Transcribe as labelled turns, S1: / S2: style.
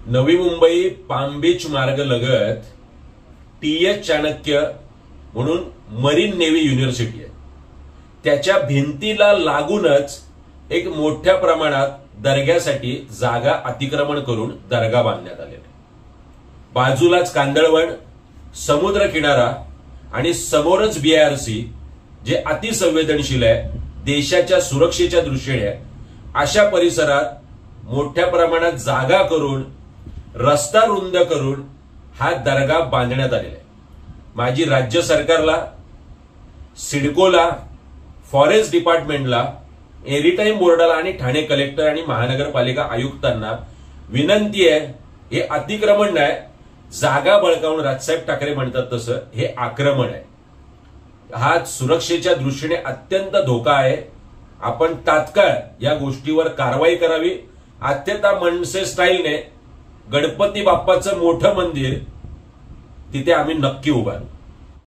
S1: Navi Mumbai palm beach मार्ग लगत TS Chanakya म्हणून मरीन नेव्ही युनिव्हर्सिटी आहे. त्याच्या भिंतीला लागूनच एक मोठ्या प्रमाणात दर्ग्यासाठी जागा अतिक्रमण करून दर्गा बांधण्यात आलेला आहे. बाजूलाच कांदळवन, समुद्र किनारा आणि समोरच BIRC जे अतिसंवेदनशील आहे, देशाच्या सुरक्षेच्या दृष्टीने अशा परिसरात मोठ्या प्रमाणात जागा करून रस्ता रुंद करून हा दर्गा बांधण्यात आलेला आहे. माझी राज्य सरकारला, सिडकोला, फॉरेस्ट डिपार्टमेंटला, एरिटाईम बोर्डाला आणि ठाणे कलेक्टर आणि महानगरपालिका आयुक्तांना विनंती आहे, हे अतिक्रमण नाही, जागा बळकावून राजसाहेब ठाकरे म्हणतात तसं हे आक्रमण आहे. हा सुरक्षेच्या दृष्टीने अत्यंत धोका आहे. आपण तात्काळ या गोष्टीवर कारवाई करावी. आत्यता मनसे स्टाईलने गणपती बाप्पाचं मोठं मंदिर तिथे आम्ही नक्की उभारू.